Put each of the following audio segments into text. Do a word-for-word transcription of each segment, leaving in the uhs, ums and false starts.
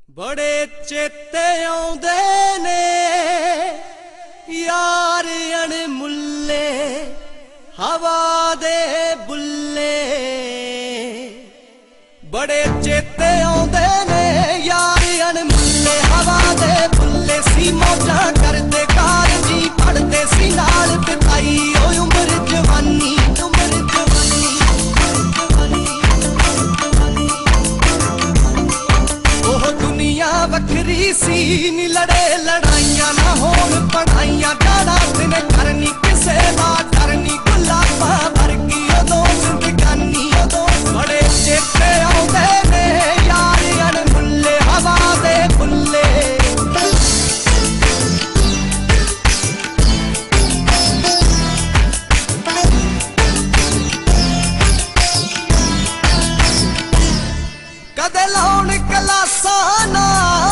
बड़े चेते आउंदे ने यार अणमुल्ले हवा दे बुल्ले। बड़े चेते आउंदे ने यार अणमुल्ले हवा दे बुल्ले। सी मौजा करदे कार जी पढ़दे सी नाल बिताई ओ उम्र जवानी उम्र जवानी ओह दुनिया वखरी सी नी लड़े लड़ाइयां ना होन पढ़ाइयां। जाना दिन करनी किसे दा करनी गुलाबा वर्गी उदों जिंदगानी उदों। बड़े चेते आउंदे ने यार अणमुल्ले हवा दे बुल्ले। कदे लाउन क्लासां ना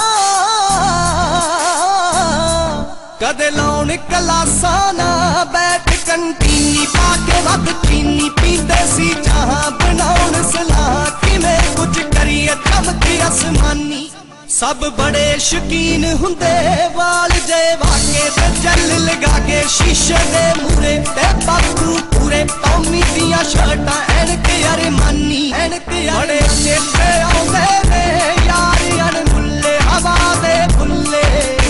कदे लाउन क्लासां ना बैठ कंटीनी पाके वध चीनी पींदे सी जहां बनाउन सलाह किवें कुछ करिए चमके आसमानी। सब बड़े शकीन हुंदे वाल जे वाके ते जल लगा के शीशे दे मूरे ते बापू पूरे टॉमी दियां शर्टां ऐनक अरमानी ऐनक। बड़े चेते आउंदे ने यार अणमुल्ले हवा दे बुल्ले।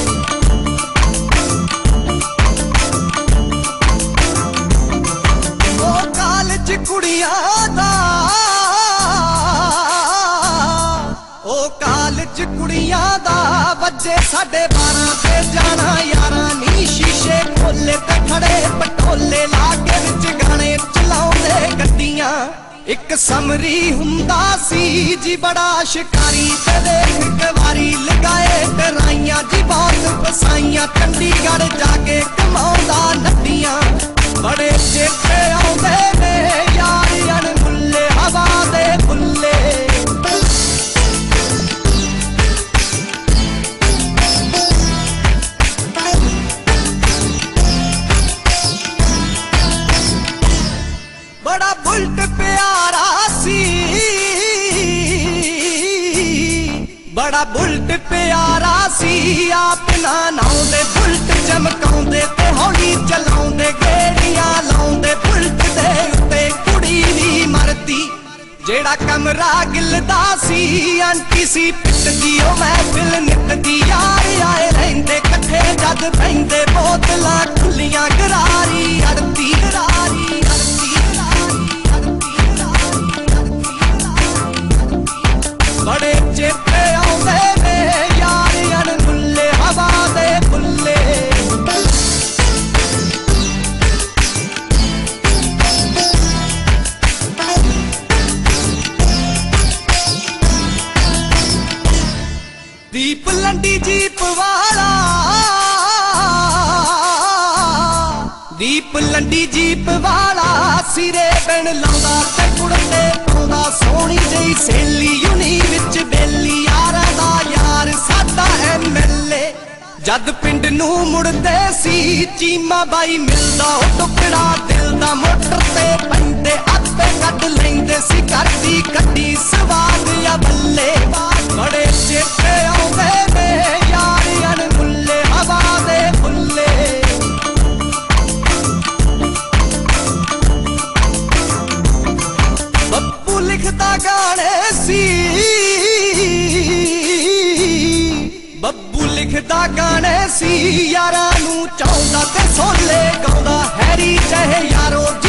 ओ कालज कुड़ियां दा ओ कालज कुड़ियां दा वजे साढ़े बारां ते जाना यारां नी। शीशे खोले ते खड़े पटोले लागे विच गाने चलाउंदे गड्डियां। एक समरी हुंदा सी जी बड़ा शिकारी ते देख कवारी लगाए डराइयां जी बहुत फसाइयां। चंडीगढ़ जाके कमाउंदा नदियां। बड़े चेते आउंदे ने यार अणमुल्ले हवा दे बुल्ले। बड़ा बुल्ट प्यारा सी बड़ा बुल्ट प्यारा सी अपना नाउंदे बुल्ट चमकाउंदे ते हौली चलाउंदे गेड़ियां लाउंदे बुल्ट दे उत्ते कुड़ी नी मरदी। जेड़ा कमरा गिलदा सी आंटी सी पिटदी ओ महफिल निकदी। यार आए रहिंदे कट्ठे जद बहिंदे बोतलां खुलियां गरारी अड़दी गरारी अड़दी। बड़े चेते आउंदे ने यार अणमुल्ले हवा दे बुल्ले। दीप लंडी जीप वाला दीप लंडी जीप वाला सिरे बिन लाउंदा ते कुड़ते पाउंदा। सोहनी जही सहेली यूनी विच बेली यारां दा यार साडा एम एल ए। जद पिंड नूं मुड़दे सी चीमा बाई मिलदा ओ टुकड़ा दिल दा। मोटर ते पैंदे आपे कढ लैंदे सी करदी कड्डी सवाद या बल्ले। बड़े चेते आउंदे ने यार अणमुल्ले हवा दे बुल्ले। बप्पू लिखदा गाने सी बब्बू लिखदा गाने सी यारां नूं चाहुंदा ते सोले गाउंदा हैरी चाहे यारो।